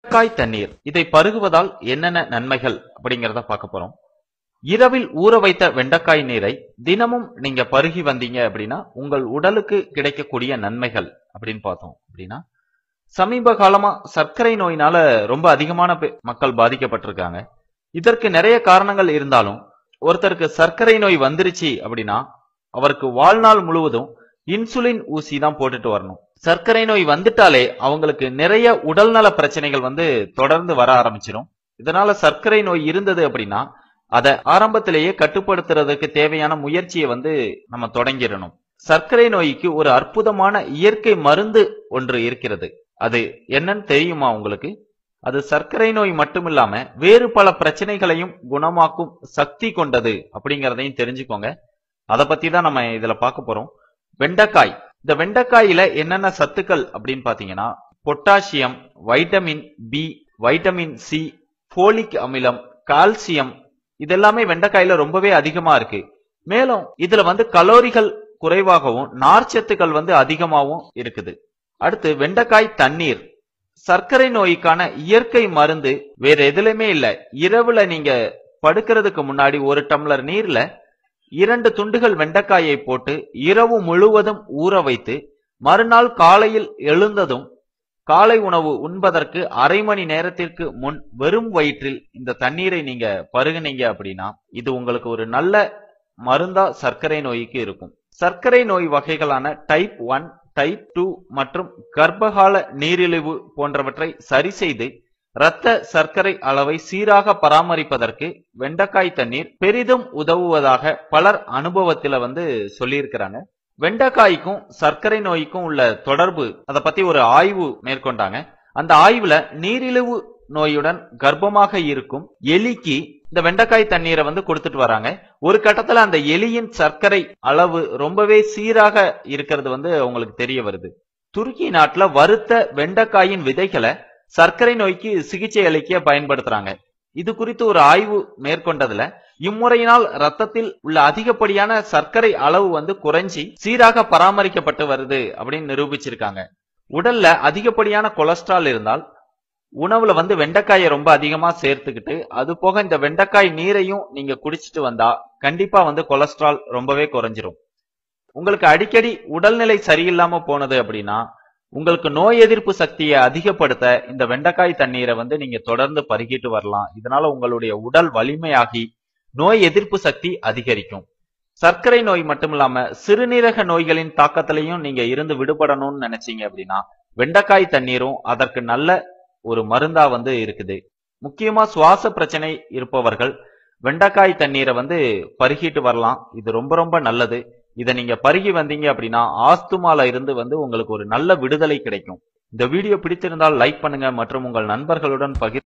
வெண்டைக்காய் தண்ணீர் இதை பருகுவதால் என்னென்ன நன்மைகள் அப்படிங்கறத பார்க்க போறோம். இரவில் ஊற வைத்த வெண்டைக்காய் நீரை தினமும் நீங்க பருகி வந்தீங்க அப்படின்னா உங்கள் உடலுக்கு கிடைக்கக்கூடிய நன்மைகள் அப்படின்னு பார்த்தோம் அப்படின்னா, சமீப காலமா சர்க்கரை நோயினால ரொம்ப அதிகமான மக்கள் பாதிக்கப்பட்டிருக்காங்க. இதற்கு நிறைய காரணங்கள் இருந்தாலும் ஒருத்தருக்கு சர்க்கரை நோய் வந்துருச்சு அப்படின்னா அவருக்கு வாழ்நாள் முழுவதும் இன்சுலின் ஊசி தான் போட்டுட்டு வரணும். சர்க்கரை நோய் வந்துட்டாலே அவங்களுக்கு நிறைய உடல்நல பிரச்சனைகள் தொடர்ந்து வர ஆரம்பிச்சிடும். இதனால சர்க்கரை நோய் இருந்தது அப்படின்னா அதை ஆரம்பத்திலேயே கட்டுப்படுத்துறதுக்கு தேவையான முயற்சியை நம்ம தொடங்கிடணும். சர்க்கரை நோய்க்கு ஒரு அற்புதமான இயற்கை மருந்து ஒன்று இருக்கிறது. அது என்னன்னு தெரியுமா உங்களுக்கு? அது சர்க்கரை நோய் மட்டுமில்லாம வேறு பல பிரச்சனைகளையும் குணமாக்கும் சக்தி கொண்டது அப்படிங்கறதையும் தெரிஞ்சுக்கோங்க. அதை பத்தி தான் நம்ம இதுல பார்க்க போறோம். வெண்டைக்காய். இந்த வெண்டைக்காயில என்னென்ன சத்துக்கள் அப்படின்னு பாத்தீங்கன்னா, potassium, vitamin B, vitamin C, folic அமிலம், கால்சியம் இதெல்லாமே வெண்டைக்காயில ரொம்பவே அதிகமா இருக்கு. மேலும் இதுல கலோரிகள் குறைவாகவும் நார்ச்சத்துக்கள் அதிகமாகவும் இருக்குது. அடுத்து வெண்டைக்காய் தண்ணீர். சர்க்கரை நோய்க்கான இயற்கை மருந்து வேற எதுலையுமே இல்ல. இரவுல நீங்க படுக்கிறதுக்கு முன்னாடி ஒரு டம்ளர் நீர்ல 2 துண்டுகள் வெண்டைக்காயை போட்டு இரவு முழுவதும் ஊற வைத்து மறுநாள் காலையில் எழுந்ததும் காலை உணவு உண்பதற்கு அரை மணி நேரத்திற்கு முன் வெறும் வயிற்றில் இந்த தண்ணீரை நீங்க பருகுனீங்க அப்படின்னா இது உங்களுக்கு ஒரு நல்ல மருந்தா சர்க்கரை நோய்க்கு இருக்கும். சர்க்கரை நோய் வகைகளான டைப் 1, டைப் 2 மற்றும் கர்ப்பகால நீரிழிவு போன்றவற்றை சரி செய்து இரத்த சர்க்கரை அளவை சீராக பராமரிப்பதற்கு வெண்டைக்காய் தண்ணீர் பெரிதும் உதவுவதாக பலர் அனுபவத்தில சொல்லியிருக்கிறாங்க. வெண்டைக்காய்க்கும் சர்க்கரை நோய்க்கும் உள்ள தொடர்பு அதை பத்தி ஒரு ஆய்வு மேற்கொண்டாங்க. அந்த ஆய்வுல நீரிழிவு நோயுடன் கர்ப்பமாக இருக்கும் எலிக்கு இந்த வெண்டைக்காய் தண்ணீரை கொடுத்துட்டு வராங்க. ஒரு கட்டத்துல அந்த எலியின் சர்க்கரை அளவு ரொம்பவே சீராக இருக்கிறது அவங்களுக்கு தெரிய வருது. துருக்கி நாட்டுல வறுத்த வெண்டைக்காயின் விதைகளை சர்க்கரை நோய்க்கு சிகிச்சை அளிக்க பயன்படுத்துறாங்க. இது குறித்து ஒரு ஆய்வு மேற்கொண்டதுல இம்முறையினால் ரத்தத்தில் உள்ள அதிகப்படியான சர்க்கரை அளவு குறைஞ்சி சீராக பராமரிக்கப்பட்டு வருது அப்படின்னு நிரூபிச்சிருக்காங்க. உடல்ல அதிகப்படியான கொலஸ்ட்ரால் இருந்தால் உணவுல வெண்டைக்காயை ரொம்ப அதிகமா சேர்த்துக்கிட்டு அது போக இந்த வெண்டைக்காய் நீரையும் நீங்க குடிச்சிட்டு வந்தா கண்டிப்பா கொலஸ்ட்ரால் ரொம்பவே குறைஞ்சிரும். உங்களுக்கு அடிக்கடி உடல்நிலை சரியில்லாம போனது அப்படின்னா உங்களுக்கு நோய் எதிர்ப்பு சக்தியை அதிகப்படுத்த இந்த வெண்டைக்காய் தண்ணீரை நீங்க தொடர்ந்து பருகிட்டு வரலாம். இதனால உங்களுடைய உடல் வலிமையாகி நோய் எதிர்ப்பு சக்தி அதிகரிக்கும். சர்க்கரை நோய் மட்டும் இல்லாம சிறுநீரக நோய்களின் தாக்கத்திலையும் நீங்க இருந்து விடுபடணும்னு நினைச்சீங்க அப்படின்னா வெண்டைக்காய் தண்ணீரும் அதற்கு நல்ல ஒரு மருந்தா இருக்குது. முக்கியமா சுவாச பிரச்சனை இருப்பவர்கள் வெண்டைக்காய் தண்ணீரை பருகிட்டு வரலாம். இது ரொம்ப ரொம்ப நல்லது. இதை நீங்க பருகி வந்தீங்க அப்படின்னா ஆஸ்துமால இருந்து உங்களுக்கு ஒரு நல்ல விடுதலை கிடைக்கும். இந்த வீடியோ பிடித்திருந்தால் லைக் பண்ணுங்க மற்றும் உங்கள் நண்பர்களுடன் பகிர்